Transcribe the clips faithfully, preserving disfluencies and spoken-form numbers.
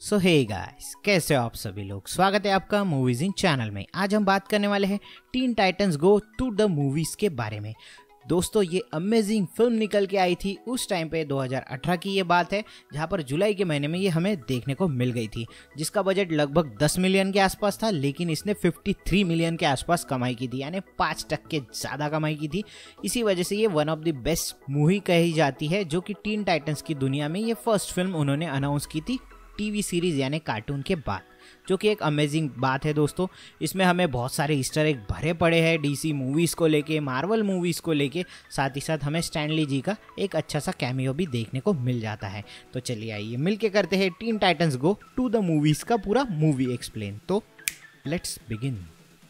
सो hey guys, कैसे हो आप सभी लोग। स्वागत है आपका मूवीज इन चैनल में। आज हम बात करने वाले हैं Teen Titans Go to the Movies के बारे में। दोस्तों, ये अमेजिंग फिल्म निकल के आई थी उस टाइम पे, दो हज़ार अठारह की ये बात है, जहां पर जुलाई के महीने में ये हमें देखने को मिल गई थी, जिसका बजट लगभग दस मिलियन के आसपास था, लेकिन इसने तिरेपन मिलियन के आसपास कमाई की थी, यानी पाँच टक्के ज़्यादा कमाई की थी। इसी वजह से ये one of the best movie कही जाती है, जो कि टीन टाइटंस की दुनिया में ये फर्स्ट फिल्म उन्होंने अनाउंस की थी टीवी सीरीज यानी कार्टून के बाद, जो कि एक अमेजिंग बात है। दोस्तों, इसमें हमें बहुत सारे ईस्टर एग भरे पड़े हैं डीसी मूवीज़ को लेके, मार्वल मूवीज़ को लेके, साथ ही साथ हमें स्टैनली जी का एक अच्छा सा कैमियो भी देखने को मिल जाता है। तो चलिए आइए मिलके करते हैं Teen Titans Go to the Movies का पूरा मूवी एक्सप्लेन। तो लेट्स बिगिन।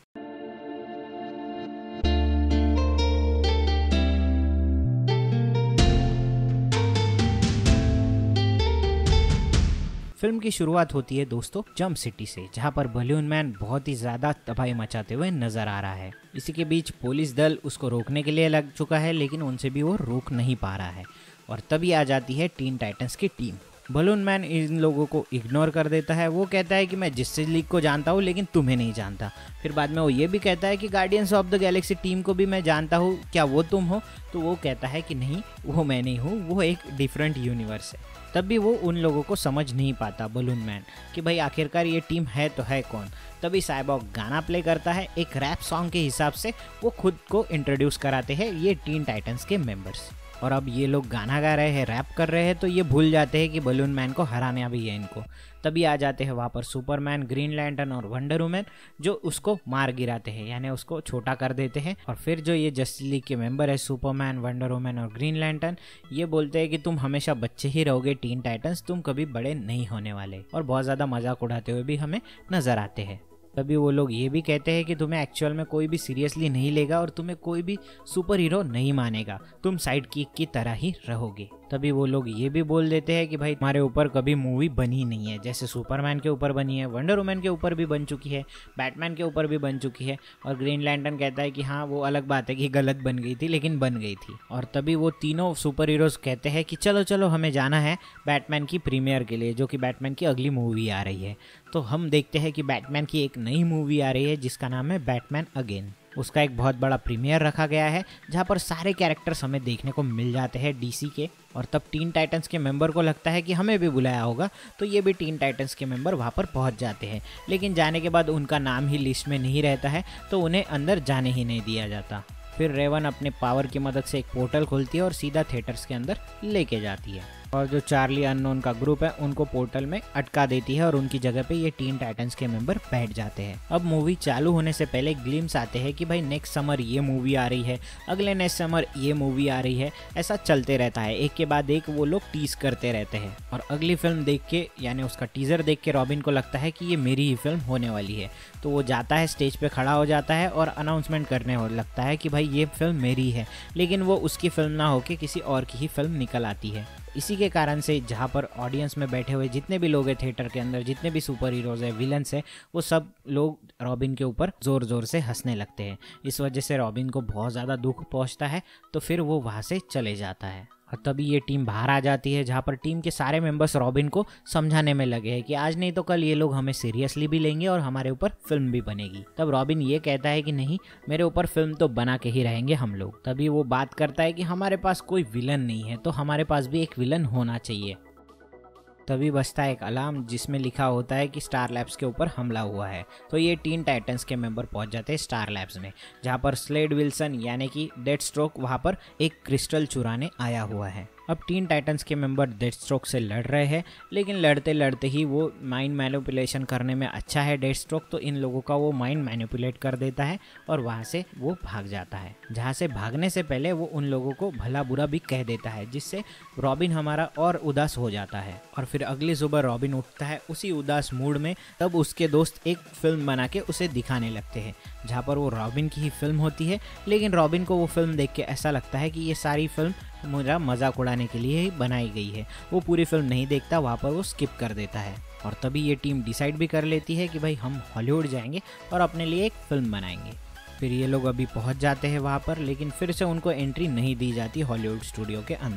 फिल्म की शुरुआत होती है दोस्तों जंप सिटी से, जहां पर बलून मैन बहुत ही ज्यादा तबाही मचाते हुए नजर आ रहा है। इसी के बीच पुलिस दल उसको रोकने के लिए लग चुका है, लेकिन उनसे भी वो रोक नहीं पा रहा है। और तभी आ जाती है टीन टाइटंस की टीम। बलून मैन इन लोगों को इग्नोर कर देता है। वो कहता है कि मैं जस्टिस लीग को जानता हूँ, लेकिन तुम्हें नहीं जानता। फिर बाद में वो ये भी कहता है कि Guardians of the Galaxy team को भी मैं जानता हूँ, क्या वो तुम हो? तो वो कहता है कि नहीं, वो मैं नहीं हूँ, वो एक डिफरेंट यूनिवर्स है। तब भी वो उन लोगों को समझ नहीं पाता बलून मैन कि भाई आखिरकार ये टीम है तो है कौन। तभी साइबॉग गाना प्ले करता है, एक रैप सॉन्ग के हिसाब से वो खुद को इंट्रोड्यूस कराते हैं ये टीन टाइटंस के मेंबर्स। और अब ये लोग गाना गा रहे हैं, रैप कर रहे हैं, तो ये भूल जाते हैं कि बलून मैन को हराना भी है इनको। तभी आ जाते हैं वहाँ पर सुपरमैन, ग्रीन लैंटर्न और वंडर वुमन, जो उसको मार गिराते हैं, यानी उसको छोटा कर देते हैं। और फिर जो ये जस्टिस लीग के मेंबर है, सुपरमैन, वंडर वुमन और ग्रीन लैंटर्न, ये बोलते हैं कि तुम हमेशा बच्चे ही रहोगे टीन टाइटंस, तुम कभी बड़े नहीं होने वाले। और बहुत ज़्यादा मजाक उड़ाते हुए भी हमें नजर आते हैं। तभी वो लोग ये भी कहते हैं कि तुम्हें एक्चुअल में कोई भी सीरियसली नहीं लेगा और तुम्हें कोई भी सुपर हीरो नहीं मानेगा, तुम साइड किक की तरह ही रहोगे। तभी वो लोग ये भी बोल देते हैं कि भाई हमारे ऊपर कभी मूवी बनी नहीं है, जैसे सुपरमैन के ऊपर बनी है, वंडर वुमन के ऊपर भी बन चुकी है, बैटमैन के ऊपर भी बन चुकी है। और ग्रीन लैंटर्न कहता है कि हाँ, वो अलग बात है कि गलत बन गई थी, लेकिन बन गई थी। और तभी वो तीनों सुपर हीरोज कहते हैं कि चलो चलो हमें जाना है बैटमैन की प्रीमियर के लिए, जो कि बैटमैन की अगली मूवी आ रही है। तो हम देखते हैं कि बैटमैन की एक नई मूवी आ रही है जिसका नाम है बैटमैन अगेन। उसका एक बहुत बड़ा प्रीमियर रखा गया है, जहाँ पर सारे कैरेक्टर्स हमें देखने को मिल जाते हैं डीसी के। और तब टीन टाइटंस के मेंबर को लगता है कि हमें भी बुलाया होगा, तो ये भी टीन टाइटंस के मेंबर वहाँ पर पहुँच जाते हैं। लेकिन जाने के बाद उनका नाम ही लिस्ट में नहीं रहता है, तो उन्हें अंदर जाने ही नहीं दिया जाता। फिर रेवन अपने पावर की मदद से एक पोर्टल खोलती है और सीधा थिएटर्स के अंदर लेके जाती है। और जो चार्ली अननोन का ग्रुप है उनको पोर्टल में अटका देती है और उनकी जगह पे ये टीन टाइटंस के मेंबर बैठ जाते हैं। अब मूवी चालू होने से पहले ग्लिम्स आते हैं कि भाई नेक्स्ट समर ये मूवी आ रही है, अगले नेक्स्ट समर ये मूवी आ रही है, ऐसा चलते रहता है। एक के बाद एक वो लोग टीज करते रहते हैं। और अगली फिल्म देख के, यानी उसका टीजर देख के रॉबिन को लगता है कि ये मेरी ही फिल्म होने वाली है। तो वो जाता है, स्टेज पे खड़ा हो जाता है और अनाउंसमेंट करने हो लगता है कि भाई ये फिल्म मेरी है। लेकिन वो उसकी फिल्म ना होके किसी और की ही फिल्म निकल आती है। इसी के कारण से जहाँ पर ऑडियंस में बैठे हुए जितने भी लोग हैं थिएटर के अंदर, जितने भी सुपर हीरोज हैं, विलन्स हैं, वो सब लोग रॉबिन के ऊपर ज़ोर ज़ोर से हंसने लगते हैं। इस वजह से रॉबिन को बहुत ज़्यादा दुख पहुँचता है, तो फिर वो वहाँ से चले जाता है। और तभी ये टीम बाहर आ जाती है, जहाँ पर टीम के सारे मेंबर्स रॉबिन को समझाने में लगे हैं कि आज नहीं तो कल ये लोग हमें सीरियसली भी लेंगे और हमारे ऊपर फिल्म भी बनेगी। तब रॉबिन ये कहता है कि नहीं, मेरे ऊपर फिल्म तो बना के ही रहेंगे हम लोग। तभी वो बात करता है कि हमारे पास कोई विलन नहीं है, तो हमारे पास भी एक विलन होना चाहिए। तभी बजता है एक अलार्म जिसमें लिखा होता है कि स्टार लैब्स के ऊपर हमला हुआ है। तो ये टीन टाइटंस के मेंबर पहुंच जाते हैं स्टार लैब्स में, जहां पर स्लेड विल्सन यानी कि डेथस्ट्रोक वहां पर एक क्रिस्टल चुराने आया हुआ है। अब टीन टाइटंस के मेंबर डेथस्ट्रोक से लड़ रहे हैं, लेकिन लड़ते लड़ते ही वो माइंड मैनिपुलेशन करने में अच्छा है डेथस्ट्रोक, तो इन लोगों का वो माइंड मैनिपुलेट कर देता है और वहाँ से वो भाग जाता है। जहाँ से भागने से पहले वो उन लोगों को भला बुरा भी कह देता है, जिससे रॉबिन हमारा और उदास हो जाता है। और फिर अगली सुबह रॉबिन उठता है उसी उदास मूड में। तब उसके दोस्त एक फिल्म बना के उसे दिखाने लगते हैं, जहाँ पर वो रॉबिन की ही फिल्म होती है। लेकिन रॉबिन को वो फिल्म देख के ऐसा लगता है कि ये सारी फिल्म मेरा मजाक उड़ाने के लिए ही बनाई गई है। वो पूरी फिल्म नहीं देखता, वहाँ पर वो स्किप कर देता है। और तभी ये टीम डिसाइड भी कर लेती है कि भाई हम हॉलीवुड जाएंगे और अपने लिए एक फिल्म बनाएंगे। फिर ये लोग अभी पहुंच जाते हैं वहाँ पर, लेकिन फिर से उनको एंट्री नहीं दी जाती हॉलीवुड स्टूडियो के अंदर।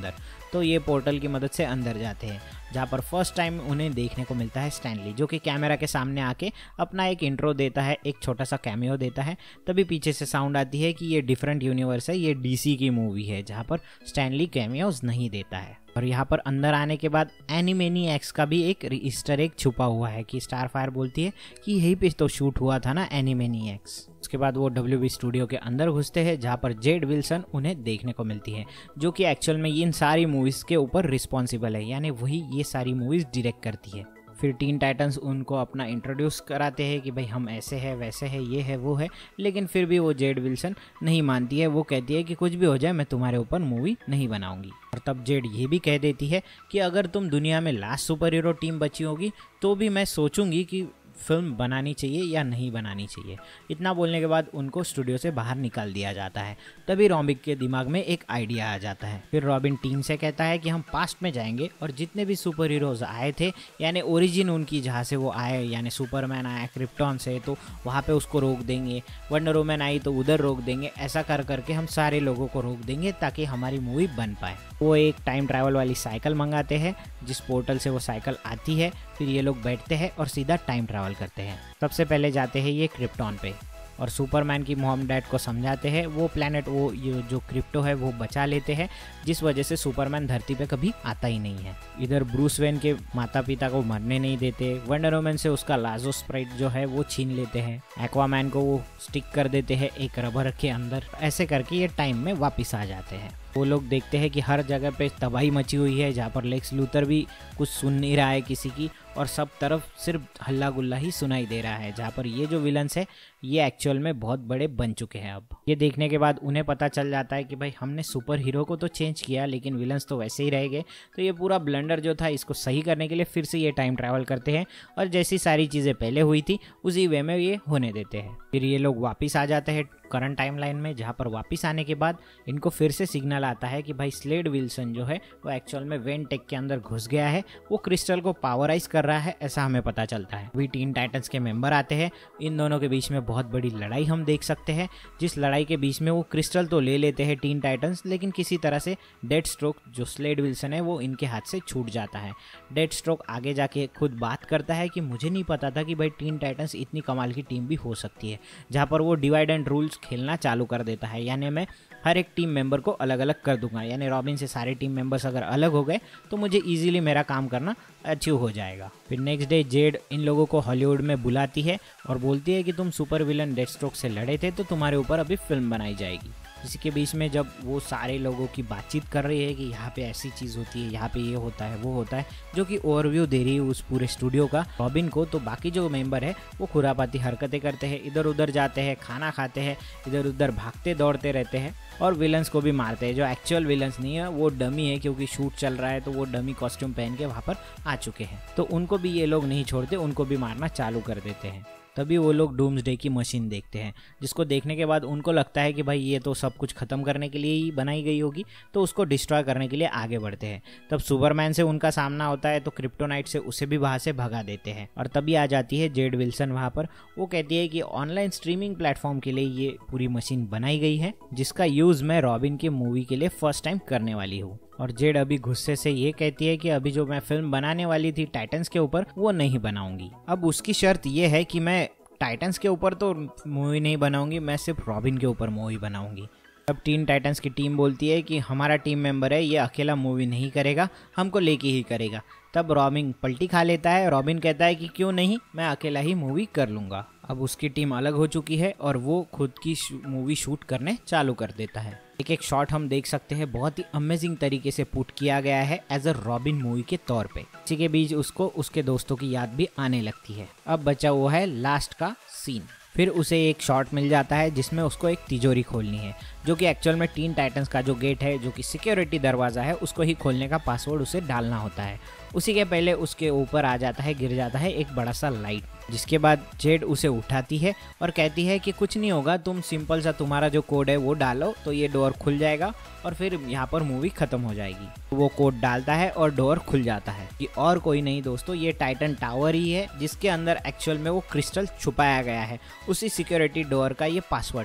तो ये पोर्टल की मदद से अंदर जाते हैं, जहाँ पर फर्स्ट टाइम उन्हें देखने को मिलता है स्टैन ली, जो कि कैमरा के सामने आके अपना एक इंट्रो देता है, एक छोटा सा कैमियो देता है। तभी पीछे से साउंड आती है कि ये डिफरेंट यूनिवर्स है, ये डीसी की मूवी है, जहाँ पर स्टैन ली कैमियोज नहीं देता है। और यहाँ पर अंदर आने के बाद एनिमेनिएक्स का भी एक ईस्टर एग छुपा हुआ है कि स्टारफायर बोलती है कि यहीं पे तो शूट हुआ था ना एनिमेनिएक्स। उसके बाद वो डब्ल्यू बी स्टूडियो के अंदर घुसते हैं, जहाँ पर जेड विल्सन उन्हें देखने को मिलती है, जो कि एक्चुअल में इन सारी मूवीज़ के ऊपर रिस्पॉन्सिबल है, यानी वही ये सारी मूवीज़ डायरेक्ट करती है। फिर टीन टाइटंस उनको अपना इंट्रोड्यूस कराते हैं कि भाई हम ऐसे हैं, वैसे है, ये है, वो है, लेकिन फिर भी वो जेड विल्सन नहीं मानती है। वो कहती है कि कुछ भी हो जाए मैं तुम्हारे ऊपर मूवी नहीं बनाऊंगी। और तब जेड ये भी कह देती है कि अगर तुम दुनिया में लास्ट सुपर हीरो टीम बची होगी तो भी मैं सोचूंगी कि फिल्म बनानी चाहिए या नहीं बनानी चाहिए। इतना बोलने के बाद उनको स्टूडियो से बाहर निकाल दिया जाता है। तभी रॉबिन के दिमाग में एक आइडिया आ जाता है। फिर रॉबिन टीम से कहता है कि हम पास्ट में जाएंगे और जितने भी सुपर हीरोज आए थे, यानी ओरिजिन उनकी जहाँ से वो आए, यानी सुपरमैन आया क्रिप्टॉन से, तो वहाँ पे उसको रोक देंगे। वंडर वुमन आई तो उधर रोक देंगे। ऐसा कर करके हम सारे लोगों को रोक देंगे ताकि हमारी मूवी बन पाए। वो एक टाइम ट्रैवल वाली साइकिल मंगाते हैं, जिस पोर्टल से वो साइकिल आती है। फिर ये लोग बैठते हैं और सीधा टाइम ट्रैवल करते हैं। सबसे पहले जाते हैं ये क्रिप्टॉन पे और सुपरमैन की मॉम डैड को समझाते हैं। वो प्लेनेट, वो ये जो क्रिप्टो है वो बचा लेते हैं, जिस वजह से सुपरमैन धरती पे कभी आता ही नहीं है। इधर ब्रूस वेन के माता पिता को मरने नहीं देते। वंडर वुमन से उसका लाजो स्प्राइट जो है वो छीन लेते हैं। एक्वामैन को वो स्टिक कर देते हैं एक रबर के अंदर। ऐसे करके ये टाइम में वापस आ जाते हैं। वो लोग देखते हैं कि हर जगह पे तबाही मची हुई है, जहाँ पर लेक्स लूथर भी कुछ सुन नहीं रहा है किसी की, और सब तरफ सिर्फ हल्ला गुल्ला ही सुनाई दे रहा है, जहाँ पर ये जो विलन्स है ये एक्चुअल में बहुत बड़े बन चुके हैं। अब ये देखने के बाद उन्हें पता चल जाता है कि भाई हमने सुपर हीरो को तो चेंज किया लेकिन विलन्स तो वैसे ही रह गए। तो ये पूरा ब्लंडर जो था इसको सही करने के लिए फिर से ये टाइम ट्रैवल करते हैं और जैसी सारी चीज़ें पहले हुई थी उसी वे में ये होने देते हैं। फिर ये लोग वापस आ जाते हैं करंट टाइमलाइन में, जहाँ पर वापस आने के बाद इनको फिर से सिग्नल आता है कि भाई स्लेड विल्सन जो है वो एक्चुअल में वेन टेक के अंदर घुस गया है, वो क्रिस्टल को पावराइज कर रहा है, ऐसा हमें पता चलता है। वी टीन टाइटंस के मेंबर आते हैं। इन दोनों के बीच में बहुत बड़ी लड़ाई हम देख सकते हैं, जिस लड़ाई के बीच में वो क्रिस्टल तो ले लेते हैं टीन टाइटंस, लेकिन किसी तरह से डेड स्ट्रोक जो स्लेड विल्सन है वो इनके हाथ से छूट जाता है। डेड स्ट्रोक आगे जाके खुद बात करता है कि मुझे नहीं पता था कि भाई टीन टाइटंस इतनी कमाल की टीम भी हो सकती है, जहाँ पर वो डिवाइड एंड रूल्स खेलना चालू कर देता है, यानी मैं हर एक टीम मेंबर को अलग अलग कर दूंगा। यानी रॉबिन से सारे टीम मेंबर्स अगर अलग हो गए तो मुझे इजीली मेरा काम करना अचीव हो जाएगा। फिर नेक्स्ट डे जेड इन लोगों को हॉलीवुड में बुलाती है और बोलती है कि तुम सुपर विलन डेथस्ट्रोक से लड़े थे तो तुम्हारे ऊपर अभी फिल्म बनाई जाएगी। इसी के बीच में जब वो सारे लोगों की बातचीत कर रही है कि यहाँ पे ऐसी चीज़ होती है, यहाँ पे ये होता है, वो होता है, जो कि ओवरव्यू दे रही है उस पूरे स्टूडियो का रॉबिन को, तो बाकी जो मेंबर है वो खुरापाती हरकतें करते हैं, इधर उधर जाते हैं, खाना खाते हैं, इधर उधर भागते दौड़ते रहते हैं और विलन्स को भी मारते हैं। जो एक्चुअल विलन्स नहीं है वो डमी है, क्योंकि शूट चल रहा है तो वो डमी कॉस्ट्यूम पहन के वहाँ पर आ चुके हैं, तो उनको भी ये लोग नहीं छोड़ते, उनको भी मारना चालू कर देते हैं। तभी वो लोग डूम्सडे की मशीन देखते हैं, जिसको देखने के बाद उनको लगता है कि भाई ये तो सब कुछ ख़त्म करने के लिए ही बनाई गई होगी, तो उसको डिस्ट्रॉय करने के लिए आगे बढ़ते हैं। तब सुपरमैन से उनका सामना होता है तो क्रिप्टोनाइट से उसे भी वहाँ से भगा देते हैं और तभी आ जाती है जेड विल्सन वहाँ पर। वो कहती है कि ऑनलाइन स्ट्रीमिंग प्लेटफॉर्म के लिए ये पूरी मशीन बनाई गई है, जिसका यूज़ मैं रॉबिन की मूवी के लिए फर्स्ट टाइम करने वाली हूँ। और जेड अभी गुस्से से ये कहती है कि अभी जो मैं फिल्म बनाने वाली थी टाइटंस के ऊपर वो नहीं बनाऊंगी। अब उसकी शर्त ये है कि मैं टाइटंस के ऊपर तो मूवी नहीं बनाऊंगी, मैं सिर्फ रॉबिन के ऊपर मूवी बनाऊंगी। अब टीन टाइटंस की टीम बोलती है कि हमारा टीम मेंबर है, ये अकेला मूवी नहीं करेगा, हमको लेके ही करेगा। तब रॉबिन पलटी खा लेता है। रॉबिन कहता है कि क्यों नहीं, मैं अकेला ही मूवी कर लूँगा। अब उसकी टीम अलग हो चुकी है और वो खुद की मूवी शूट करने चालू कर देता है। एक एक शॉट हम देख सकते हैं, बहुत ही अमेजिंग तरीके से पुट किया गया है एज अ रॉबिन मूवी के तौर पे। इसी के बीच उसको उसके दोस्तों की याद भी आने लगती है। अब बचा वो है लास्ट का सीन। फिर उसे एक शॉट मिल जाता है जिसमें उसको एक तिजोरी खोलनी है, जो कि एक्चुअल में टीन टाइटंस का जो गेट है, जो कि सिक्योरिटी दरवाज़ा है, उसको ही खोलने का पासवर्ड उसे डालना होता है। उसी के पहले उसके ऊपर आ जाता है, गिर जाता है एक बड़ा सा लाइट, जिसके बाद जेड उसे उठाती है और कहती है कि कुछ नहीं होगा, तुम सिंपल सा तुम्हारा जो कोड है वो डालो तो ये डोर खुल जाएगा और फिर यहाँ पर मूवी खत्म हो जाएगी। वो कोड डालता है और डोर खुल जाता है। ये और कोई नहीं दोस्तों, ये टाइटन टावर ही है, जिसके अंदर एक्चुअल में वो क्रिस्टल छुपाया गया है। उसी सिक्योरिटी डोर का ये पासवर्ड था।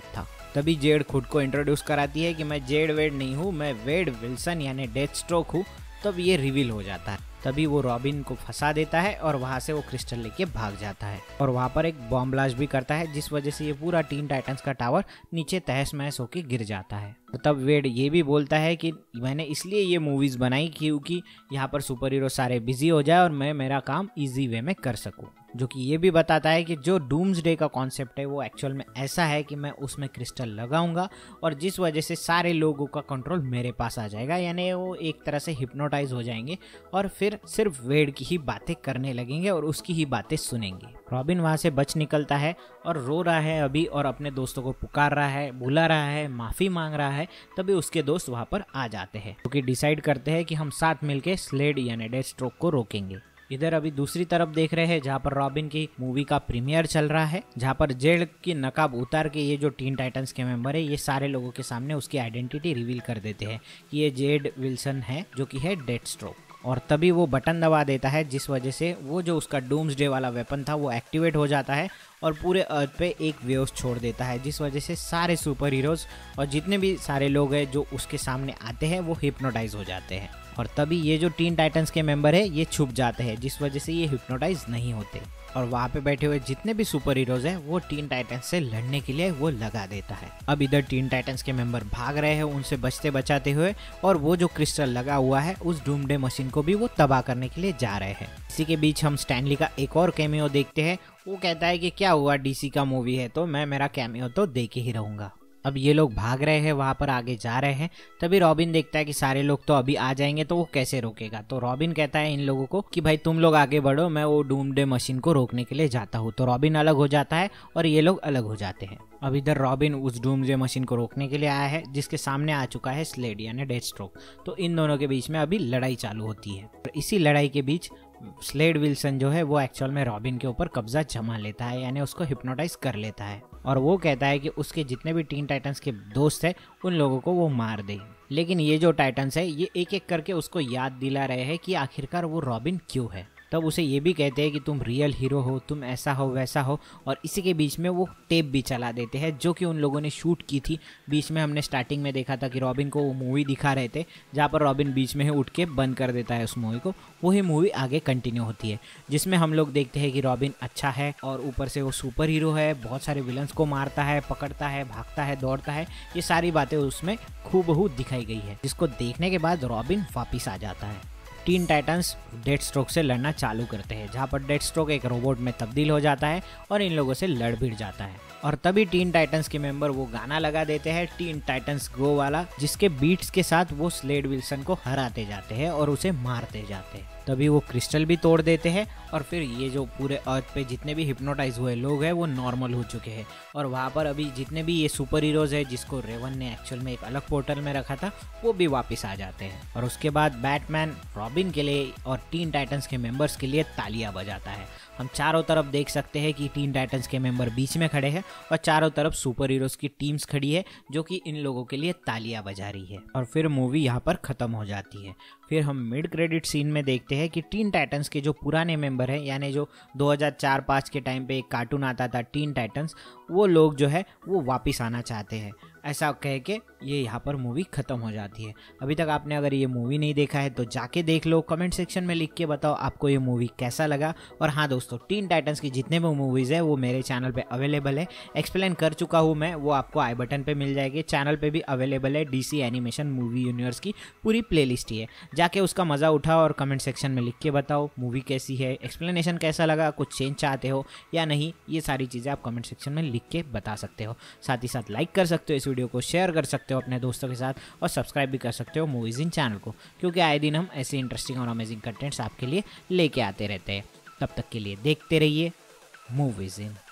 तभी जेड खुद को इंट्रोड्यूस कराती है कि मैं जेड वेड नहीं हूँ, मैं वेड विल्सन यानी डेथस्ट्रोक हूँ। तब ये रिवील हो जाता है। तभी वो रॉबिन को फंसा देता है और वहाँ से वो क्रिस्टल लेके भाग जाता है और वहाँ पर एक बॉम्ब ब्लास्ट भी करता है, जिस वजह से ये पूरा टीन टाइटंस का टावर नीचे तहस महस होके गिर जाता है। तो तब वेड ये भी बोलता है कि मैंने इसलिए ये मूवीज बनाई क्योंकि यहाँ पर सुपर हीरो सारे बिजी हो जाए और मैं मेरा काम इजी वे में कर सकूँ। जो कि ये भी बताता है कि जो डूम्सडे का कॉन्सेप्ट है वो एक्चुअल में ऐसा है कि मैं उसमें क्रिस्टल लगाऊंगा और जिस वजह से सारे लोगों का कंट्रोल मेरे पास आ जाएगा, यानी वो एक तरह से हिप्नोटाइज हो जाएंगे और फिर सिर्फ वेड की ही बातें करने लगेंगे और उसकी ही बातें सुनेंगे। रॉबिन वहाँ से बच निकलता है और रो रहा है अभी और अपने दोस्तों को पुकार रहा है, बुला रहा है, माफ़ी मांग रहा है। तभी उसके दोस्त वहाँ पर आ जाते हैं क्योंकि डिसाइड करते हैं कि हम साथ मिलके स्लेड यानी डेथस्ट्रोक को रोकेंगे। इधर अभी दूसरी तरफ देख रहे हैं जहाँ पर रॉबिन की मूवी का प्रीमियर चल रहा है, जहाँ पर जेड की नकाब उतार के ये जो टीन टाइटंस के मेंबर है ये सारे लोगों के सामने उसकी आइडेंटिटी रिवील कर देते हैं कि ये जेड विल्सन है जो कि है डेथस्ट्रोक। और तभी वो बटन दबा देता है जिस वजह से वो जो उसका डूम्सडे वाला वेपन था वो एक्टिवेट हो जाता है और पूरे अर्थ पे एक वेव्स छोड़ देता है, जिस वजह से सारे सुपर हीरोज और जितने भी सारे लोग हैं जो उसके सामने आते हैं वो हिप्नोटाइज हो जाते हैं। और तभी ये जो टीन टाइटंस के मेंबर है ये छुप जाते हैं, जिस वजह से ये हिप्नोटाइज नहीं होते और वहाँ पे बैठे हुए जितने भी सुपर हीरोज हैं वो टीन टाइटंस से लड़ने के लिए वो लगा देता है। अब इधर टीन टाइटंस के मेंबर भाग रहे हैं उनसे बचते बचाते हुए और वो जो क्रिस्टल लगा हुआ है उस डूम्सडे मशीन को भी वो तबाह करने के लिए जा रहे हैं। इसी के बीच हम स्टैनली का एक और कैमियो देखते हैं। वो कहता है कि क्या हुआ, डीसी का मूवी है तो मैं मेरा कैमियो तो दे के ही रहूंगा। अब ये लोग भाग रहे हैं, वहाँ पर आगे जा रहे हैं। तभी रॉबिन देखता है कि सारे लोग तो अभी आ जाएंगे तो वो कैसे रोकेगा। तो रॉबिन कहता है इन लोगों को कि भाई तुम लोग आगे बढ़ो, मैं वो डूम्सडे मशीन को रोकने के लिए जाता हूँ। तो रॉबिन अलग हो जाता है और ये लोग अलग हो जाते हैं। अब इधर रॉबिन उस डूम्सडे मशीन को रोकने के लिए आया है जिसके सामने आ चुका है स्लेड यानी डेथस्ट्रोक। तो इन दोनों के बीच में अभी लड़ाई चालू होती है और इसी लड़ाई के बीच स्लेड विल्सन जो है वो एक्चुअल में रॉबिन के ऊपर कब्जा जमा लेता है, यानी उसको हिप्नोटाइज कर लेता है और वो कहता है कि उसके जितने भी टीन टाइटंस के दोस्त हैं उन लोगों को वो मार दे। लेकिन ये जो टाइटंस है ये एक एक करके उसको याद दिला रहे हैं कि आखिरकार वो रॉबिन क्यों है। तब उसे ये भी कहते हैं कि तुम रियल हीरो हो, तुम ऐसा हो वैसा हो। और इसी के बीच में वो टेप भी चला देते हैं जो कि उन लोगों ने शूट की थी। बीच में हमने स्टार्टिंग में देखा था कि रॉबिन को वो मूवी दिखा रहे थे जहाँ पर रॉबिन बीच में ही उठ के बंद कर देता है उस मूवी को। वही मूवी आगे कंटिन्यू होती है जिसमें हम लोग देखते हैं कि रॉबिन अच्छा है और ऊपर से वो सुपर हीरो है, बहुत सारे विलन्स को मारता है, पकड़ता है, भागता है, दौड़ता है। ये सारी बातें उसमें खूबहू दिखाई गई है, जिसको देखने के बाद रॉबिन वापिस आ जाता है। टीन टाइटंस डेथस्ट्रोक से लड़ना चालू करते हैं जहाँ पर डेथस्ट्रोक एक रोबोट में तब्दील हो जाता है और इन लोगों से लड़ भिड़ जाता है। और तभी टीन टाइटंस के मेंबर वो गाना लगा देते हैं टीन टाइटंस गो वाला, जिसके बीट्स के साथ वो स्लेड विल्सन को हराते जाते हैं और उसे मारते जाते हैं। तभी वो क्रिस्टल भी तोड़ देते हैं और फिर ये जो पूरे अर्थ पे जितने भी हिप्नोटाइज हुए लोग हैं वो नॉर्मल हो चुके हैं और वहाँ पर अभी जितने भी ये सुपर हीरोज है जिसको रेवन ने एक्चुअल में एक अलग पोर्टल में रखा था वो भी वापस आ जाते हैं। और उसके बाद बैटमैन रॉबिन के लिए और टीन टाइटंस के मेंबर्स के लिए तालियां बजाता है। हम चारों तरफ देख सकते हैं कि टीन टाइटंस के मेंबर बीच में खड़े हैं और चारों तरफ सुपर हीरोज की टीम्स खड़ी है जो कि इन लोगों के लिए तालियां बजा रही है। और फिर मूवी यहाँ पर खत्म हो जाती है। फिर हम मिड क्रेडिट सीन में देखते हैं कि टीन टाइटंस के जो पुराने मेंबर हैं, यानी जो दो हज़ार चार पाँच के टाइम पे एक कार्टून आता था टीन टाइटंस, वो लोग जो है वो वापस आना चाहते हैं। ऐसा कह के ये यहाँ पर मूवी ख़त्म हो जाती है। अभी तक आपने अगर ये मूवी नहीं देखा है तो जाके देख लो, कमेंट सेक्शन में लिख के बताओ आपको ये मूवी कैसा लगा। और हाँ दोस्तों, टीन टाइटंस की जितने भी मूवीज़ है वो मेरे चैनल पे अवेलेबल है, एक्सप्लेन कर चुका हूँ मैं, वो आपको आई बटन पे मिल जाएगी। चैनल पे भी अवेलेबल है डीसी एनिमेशन मूवी यूनिवर्स की पूरी प्लेलिस्ट ही है, जाके उसका मज़ा उठाओ और कमेंट सेक्शन में लिख के बताओ मूवी कैसी है, एक्सप्लेनेशन कैसा लगा, कुछ चेंज चाहते हो या नहीं, ये सारी चीज़ें आप कमेंट सेक्शन में लिख के बता सकते हो। साथ ही साथ लाइक कर सकते हो, इस वीडियो को शेयर कर सकते हो अपने दोस्तों के साथ और सब्सक्राइब भी कर सकते हो मूवीज़ इन चैनल को, क्योंकि आए दिन हम ऐसे इंटरेस्टिंग और अमेजिंग कंटेंट्स आपके लिए लेके आते रहते हैं। तब तक के लिए देखते रहिए मूवीज़ इन।